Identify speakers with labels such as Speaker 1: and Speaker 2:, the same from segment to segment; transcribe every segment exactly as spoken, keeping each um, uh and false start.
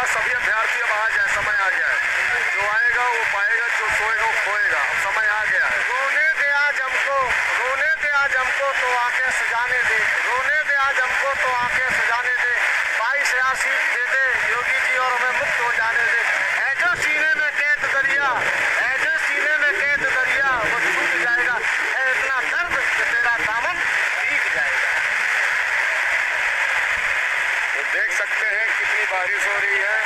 Speaker 1: पास सभी अभ्यर्थी अब आ जाए, समय आ गया है। जो आएगा वो पाएगा, जो सोएगा वो खोएगा। अब समय आ गया है।
Speaker 2: रोने दे आज हमको, रोने दे आज हमको तो आके सजाने दे, रोने दे आज हमको तो आके सजाने दे। बाईस हजार सीट दे दे योगी जी और हमें मुक्त हो जाने दे। है जो सीने में कैद दरिया, है जो सीने में कैद दरिया, वो छूट जाएगा। है इतना दर्द कि तेरा दामन भीग जाएगा।
Speaker 1: तो देख सकते हैं कितनी बारिश हो रही है,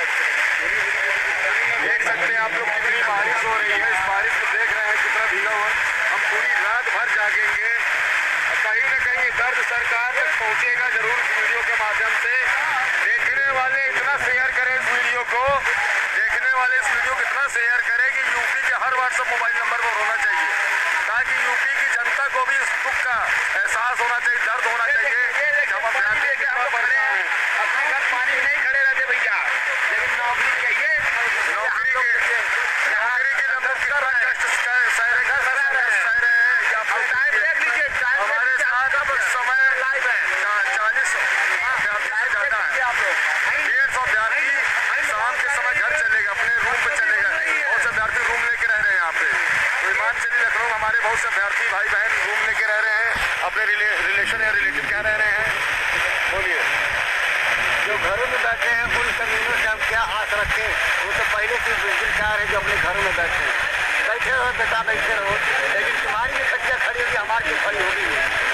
Speaker 1: देख सकते हैं आप लोग कितनी बारिश हो रही है। इस बारिश को देख रहे हैं कितना भीगा हुआ। हम पूरी रात भर जागेंगे और कहीं न कहीं दर्द सरकार तक पहुंचेगा जरूर इस वीडियो के माध्यम से। देखने वाले इतना शेयर करें इस वीडियो को, देखने वाले इस वीडियो को इतना शेयर करें कि यूपी के हर व्हाट्सएप मोबाइल नंबर पर होना चाहिए, ताकि यूपी की जनता को भी इस दुख का एहसास होना चाहिए, दर्द होना चाहिए। जब अभ्यर्थी कितना परेशान है,
Speaker 2: अपने घर पानी में नहीं खड़े रहते भैया, लेकिन नौकरी चाहिए।
Speaker 1: नौकरी के नौकरी के लिए हम लोग कितना कष्ट सह रहे हैं, ये आप लोग
Speaker 2: टाइम देख लीजिए, टाइम
Speaker 1: हमारे साथ अब समय लाइव है। चालीस अभ्यर्थी से ज़्यादा है, डेढ़ सौ अभ्यर्थी शाम के समय घर चलेगा, अपने रूम पे चलेगा। बहुत से अभ्यर्थी रूम लेके रह रहे हैं यहाँ पे। तो ईमान चली लखनऊ हमारे बहुत से अभ्यर्थी भाई बहन रूम लेके रह रहे हैं, अपने रिले, रिलेशन या रिलेटिव क्या रह रहे हैं। बोलिए।
Speaker 2: जो घरों में बैठे हैं उन कमीनों से हम क्या आस रखें। वो तो पहले से बेकार है जो अपने घरों में बैठे हैं। बैठे रहो बेटा, बैठे रहो, लेकिन तुम्हारी भी तकिया खड़ी होगी, हमारी भी खड़ी होगी।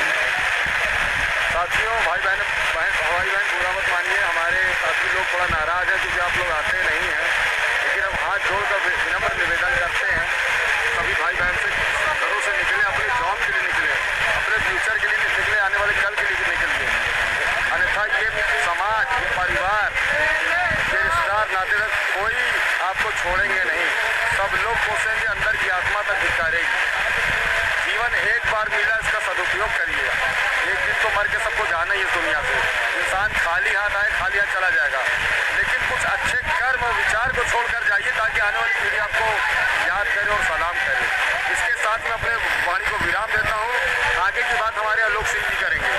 Speaker 1: साथियों, भाई बहन बहन भाई बहन बुरा मत मानिए, हमारे साथी लोग थोड़ा नाराज़ हैं क्योंकि आप लोग आते नहीं हैं। लेकिन हम हाथ जोड़कर विनम्र निवेदन करते हैं सभी भाई बहन से, घरों से निकले, अपने जॉब के लिए निकले, अपने फ्यूचर के लिए निकले, आने वाले कल के लिए निकलिए। अन्यथा ये समाज, ये परिवार, ये रिश्तेदार नातेदार कोई आपको छोड़ेंगे नहीं। सब लोग कोसेंगे, अंदर की आत्मा तक धिक्कारेगी। जीवन एक बार मिला, इसका सदुपयोग करिए। एक दिन तो मर के सबको जाना ही इस दुनिया से। इंसान खाली हाथ आए, खाली हाथ चला जाएगा। लेकिन कुछ अच्छे कर्म और विचार को छोड़कर जाइए, ताकि आने वाली पीढ़ी आपको याद करे और सलाम करे। इसके साथ मैं अपने वाणी को विराम देता हूँ। आगे की बात हमारे आलोक सिंह जी करेंगे।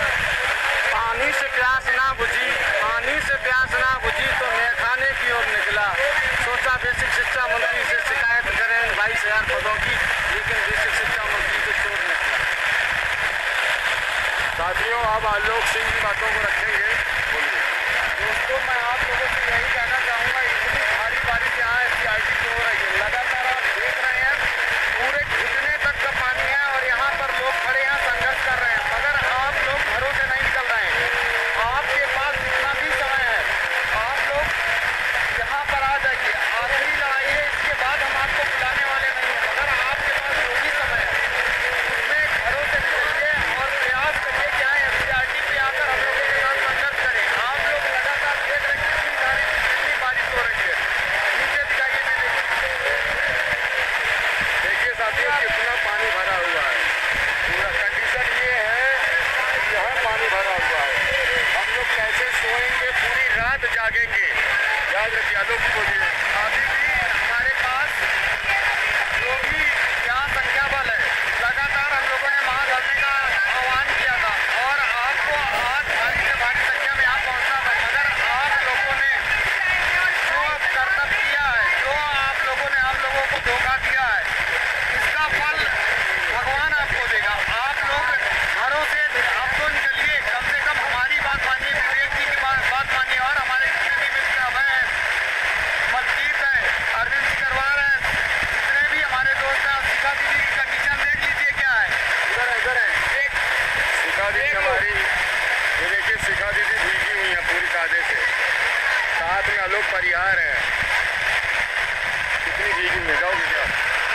Speaker 2: पानी से प्यास ना बुझी, पानी से प्यास ना बुझी तो मैं खाने की ओर निकला। सोचा बेसिक शिक्षा मंत्री से शिकायत करें बाईस हजार पदों की, लेकिन बेसिक शिक्षा मंत्री को छोड़ निकला।
Speaker 1: साथियों, अब आलोक सिंह की बातों को रखेंगे। बोलिए।
Speaker 2: दोस्तों, मैं आप लोगों से यही कहना चाहूँगा, इतनी भारी बारिश यहाँ एस सी आई टी की हो रही है। लगातार आप देख रहे हैं पूरे घुटने तक का पानी है और यहाँ पर लोग खड़े हैं, संघर्ष कर रहे हैं, मगर आप लोग घरों से नहीं निकल रहे हैं। आपके पास जितना भी समय है, आप लोग यहाँ पर आ जाइए। आखिरी लड़ाई है, इसके बाद हम आपको बुलाने वाले नहीं हैं, मगर आपके पास जो भी समय है उसमें घरों से निकलिए और प्रयास करिए कि यहाँ एस सी आई टी पे आकर हम लोगों के साथ संघर्ष करें। आप लोग लगातार देख रहे हैं कितनी धारे कितनी बारिश हो रही है। नीचे दिखाइए, मैं
Speaker 1: देखिए साथियों, कितना पानी भरा हुआ है। पूरा कंडीशन ये है, यहाँ पानी भरा हुआ है। हम लोग कैसे सोएंगे, पूरी रात जागेंगे। याद रखिए। आलोक जी बोलिए।
Speaker 2: अभी भी हमारे पास जो भी यहाँ संख्या बल है, लगातार हम लोगों ने वहाँ धरने का आह्वान किया था और आपको आज भारी से भारी संख्या में यहाँ पहुँचना था, मगर आप लोगों ने जो करतब किया है, जो आप लोगों ने हम लोगों को धोखा दिया है, इसका फल भगवान आपको देगा। आप लोग घरों से अब तो निकलिए, कम से कम हमारी बात मानिए, विवेक जी की बात बात मानिए और हमारे जितने भी मित्र अभय हैं, मलकीत है, अरविंद जी करवार है, जितने भी हमारे दोस्त हैं, शिखा दीदी की कंडीशन देख लीजिए क्या है।
Speaker 1: इधर है, इधर है।
Speaker 2: एक
Speaker 1: शिखा दीदी हमारी, ये देखिए शिखा दीदी भीगी हुई है पूरी कायदे से। साथ में आलोक परिहार है। कितनी भीगी हुई है, जाओगे क्या?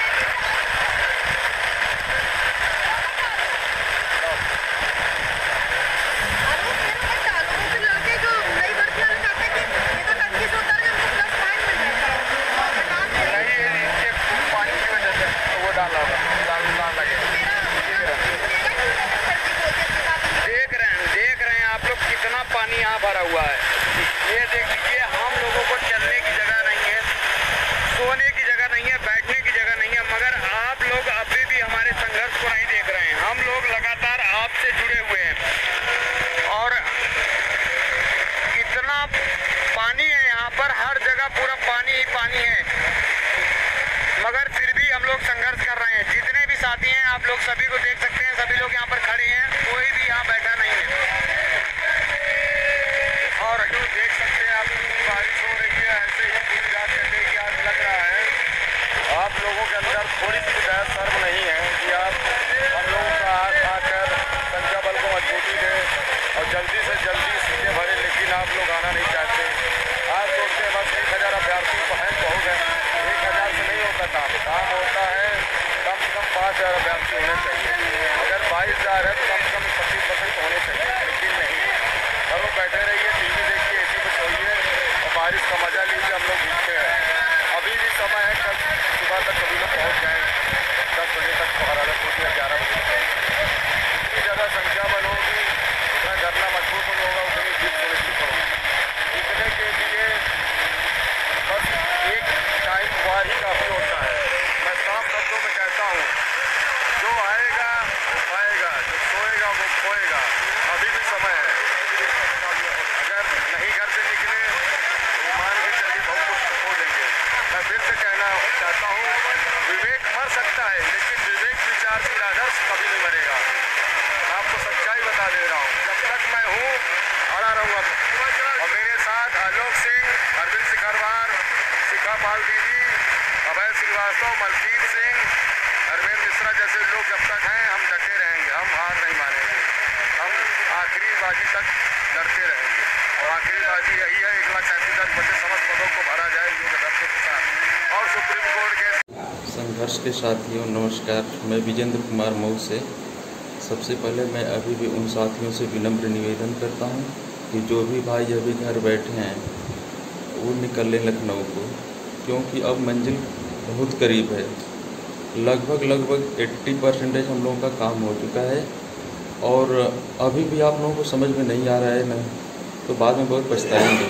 Speaker 2: देख रहे हैं देख रहे हैं आप लोग कितना पानी यहाँ भरा हुआ है। ये देख लीजिए, हम लोगों को चलने की जगह नहीं है, सोने की जगह नहीं है, बैठने की जगह नहीं है, मगर आप लोग अभी भी हमारे संघर्ष को नहीं देख रहे हैं। हम लोग लगातार आपसे जुड़े हुए हैं और इतना पानी है यहाँ जगह पूरा पानी ही पानी है, मगर फिर भी हम लोग संघर्ष कर रहे हैं। जितने भी साथी हैं आप लोग सभी को देख सकते हैं, सभी लोग यहाँ पर खड़े हैं, कोई भी यहाँ बैठा नहीं है। और देख सकते हैं आप कितनी बारिश हो रही है, ऐसे ही दिन रात कटेगी आज लग रहा है।
Speaker 1: आप लोगों के अंदर थोड़ी सी दया शर्म नहीं है कि आप हम लोगों का हाथ आकर संख्या बल को मजबूती दें और जल्दी से जल्दी सीटें भरें, लेकिन आप लोग आना नहीं चाहते। आप सोचते हैं बस एक हज़ार अभ्यर्थी तो हैं तो हो गए। एक हज़ार से नहीं होता काम काम होता है कम से कम पाँच हज़ार अभ्यर्थी होने चाहिए। अगर बाईस हज़ार है तो कम से कम पच्चीस परसेंट होने चाहिए, लेकिन नहीं। घरों बैठे रहिए, टीवी देखिए, एसी में सोइए और बारिश का मजा लीजिए। हम लोग घूमते हैं, अभी भी समय है, कल सुबह तक सभी लोग पहुँच जाएँ। दस बजे तक अदालत होती है, ग्यारह बजे जितनी ज़्यादा संख्या बल होगी उतना धरना मजबूत होगा, उतनी जीत सुनिश्चित होगी। जीतने के लिए बस एक टाइम वार ही काफ़ी होता है। मैं साफ शब्दों में कहता हूँ, जो आएगा वो पाएगा, जो सोएगा वो खोएगा। अभी भी समय है, अगर नहीं घर से निकले तो मान के चलिए बहुत कुछ खो देंगे। मैं फिर से कहना चाहता हूँ, विवेक मर सकता है लेकिन विवेक विचारशील आदर्श कभी नहीं मरेगा। मैं आपको सच्चाई बता दे रहा हूँ, जब तक मैं हूँ अड़ा रहूँगा। और मेरे साथ आलोक सिंह, अरविंद सिकरवार, शिखा पाल दीदी, अभय श्रीवास्तव, मलकीत सिंह, अरविंद मिश्रा जैसे लोग जब तक हैं हम डटे रहेंगे, हम हार नहीं मानेंगे। हम आखिरी बाजी तक लड़ते रहेंगे और आखिरी बाजी यही है, एक लाख सैंतीस हज़ार बचे समस्त पदों को भरा जाए योग्य दफ्तर के साथ। और सुप्रीम कोर्ट के
Speaker 3: संघर्ष के साथियों नमस्कार, मैं विजेंद्र कुमार मऊ से। सबसे पहले मैं अभी भी उन साथियों से विनम्र निवेदन करता हूं कि जो भी भाई अभी घर बैठे हैं वो निकल लें लखनऊ को, क्योंकि अब मंजिल बहुत करीब है। लगभग लगभग अस्सी परसेंटेज हम लोगों का काम हो चुका है और अभी भी आप लोगों को समझ में नहीं आ रहा है ना, तो बाद में बहुत पछताएंगे।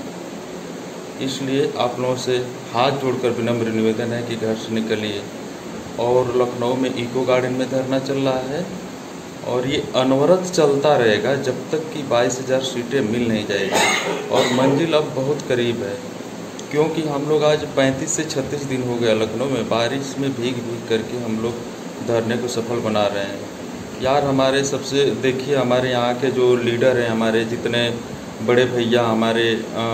Speaker 3: इसलिए आप लोगों से हाथ जोड़कर विनम्र निवेदन है कि घर से निकलिए। और लखनऊ में इको गार्डन में धरना चल रहा है और ये अनवरत चलता रहेगा जब तक कि बाईस हज़ार सीटें मिल नहीं जाएगी। और मंजिल अब बहुत करीब है, क्योंकि हम लोग आज पैंतीस से छत्तीस दिन हो गया लखनऊ में बारिश में भीग भीग करके हम लोग धरने को सफल बना रहे हैं। यार हमारे सबसे देखिए, हमारे यहाँ के जो लीडर हैं, हमारे जितने बड़े भैया, हमारे आ,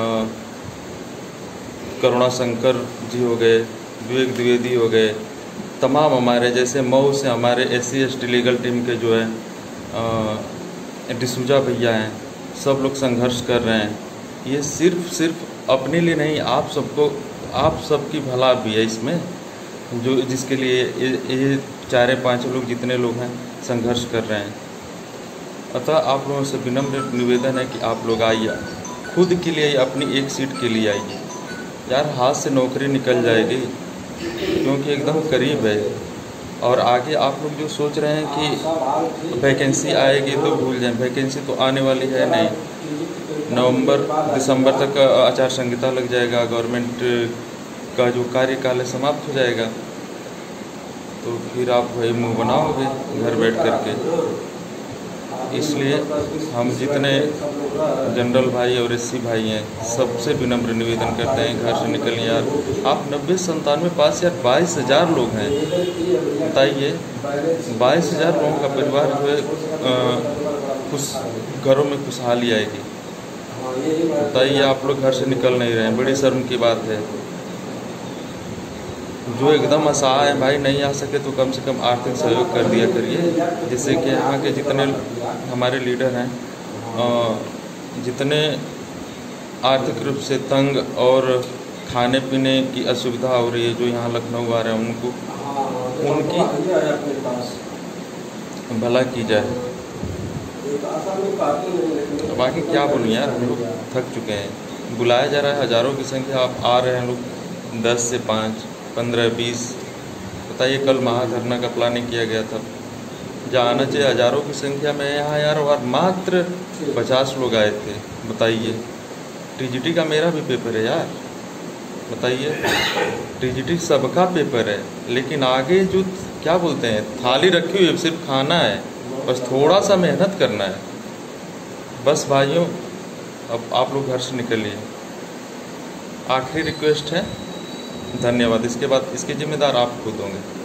Speaker 3: करुणा शंकर जी हो गए, विवेक द्विवेदी हो गए, तमाम हमारे जैसे मऊ से हमारे S C S T legal team के जो है डिसूजा भैया हैं, सब लोग संघर्ष कर रहे हैं। ये सिर्फ सिर्फ अपने लिए नहीं, आप सबको, आप सबकी भला भी है इसमें, जो जिसके लिए ये, ये चारे पाँच लोग जितने लोग हैं संघर्ष कर रहे हैं। अतः आप लोगों से विनम्र निवेदन है कि आप लोग आइए, खुद के लिए, अपनी एक सीट के लिए आइए। यार हाथ से नौकरी निकल जाएगी, क्योंकि एकदम करीब है। और आगे आप लोग जो सोच रहे हैं कि वैकेंसी आएगी तो भूल जाएं, वैकेंसी तो आने वाली है नहीं। नवंबर दिसंबर तक आचार संहिता लग जाएगा, गवर्नमेंट का जो कार्यकाल है समाप्त हो जाएगा, तो फिर आप वही मुँह बनाओगे घर बैठ करके। इसलिए हम जितने जनरल भाई और एस सी भाई हैं सबसे विनम्र निवेदन करते हैं, घर से निकलिए यार। आप नब्बे संतानवे पास यार बाईस हज़ार लोग हैं, बताइए बाईस हज़ार लोगों का परिवार जो है खुश घरों में खुशहाली आएगी। बताइए आप लोग घर से निकल नहीं रहे हैं, बड़ी शर्म की बात है। जो एकदम असहाय है भाई, नहीं आ सके तो कम से कम आर्थिक सहयोग कर दिया करिए, जिससे कि यहाँ के जितने हमारे लीडर हैं, जितने आर्थिक रूप से तंग और खाने पीने की असुविधा हो रही है, जो यहाँ लखनऊ आ रहे हैं उनको उनकी भला की जाए। बाकी क्या बोलूँ यार, हम लोग थक चुके हैं। बुलाया जा रहा है हज़ारों की संख्या, आप आ रहे हैं लोग दस से पाँच, पंद्रह, बीस। बताइए कल महाधरना का प्लानिंग किया गया था, जहाँ आना चाहिए हज़ारों की संख्या में, यहाँ यार और मात्र पचास लोग आए थे। बताइए टीजीटी का मेरा भी पेपर है यार, बताइए टीजीटी सबका पेपर है, लेकिन आगे जो क्या बोलते हैं थाली रखी हुई है, सिर्फ खाना है, बस थोड़ा सा मेहनत करना है बस। भाइयों अब आप लोग घर से निकलिए, आखिरी रिक्वेस्ट है। धन्यवाद। इसके बाद इसके जिम्मेदार आप खुद होंगे।